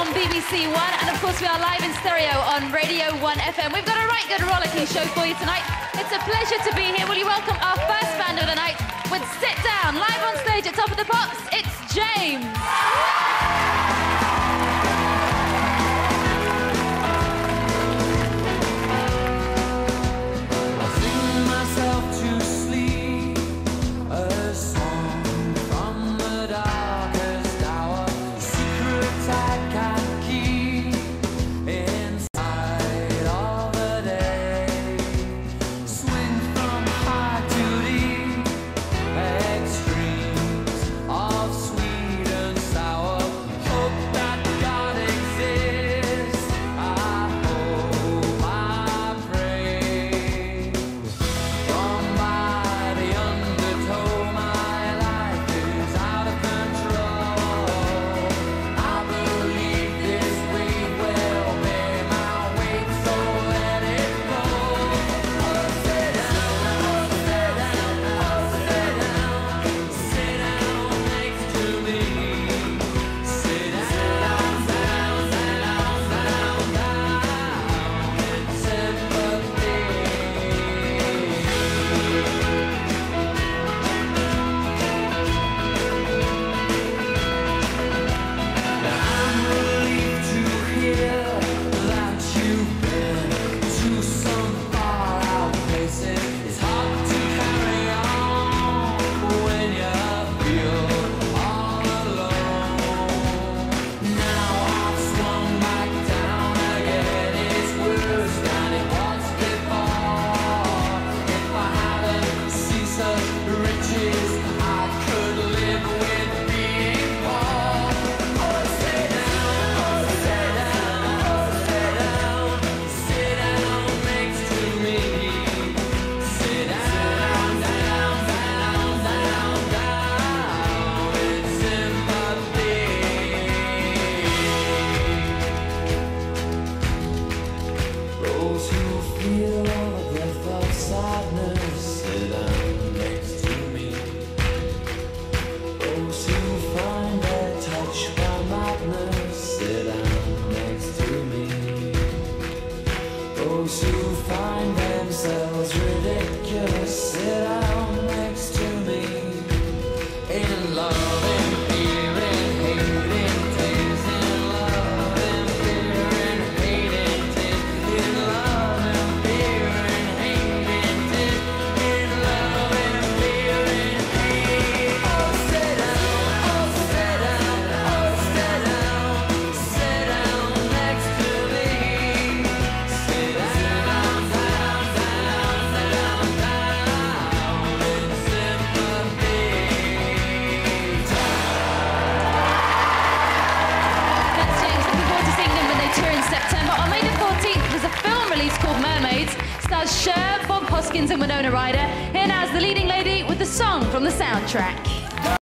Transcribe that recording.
on BBC One, and of course we are live in stereo on Radio 1 FM. We've got a right good rollicking show for you tonight. It's a pleasure to be here. Will you welcome our first band of the night with Sit Down, live on stage at Top of the Pops. It's James. Those who find themselves ridiculous sit down next to me. In love and fear and hate and tears. In love and fear and hate and tears. In love and fear and hate and tears. In love and fear and hate. Oh, sit down, oh, sit down, oh, sit down. Sit down next to me. Sit down, down, down, down, down, in sympathy. That's James. Looking forward to seeing them when they tour in September. On May the 14th, there's a film release called Mermaids. Stars Cher, Bob Hoskins and Winona Ryder. Here now is the leading lady with the song from the soundtrack.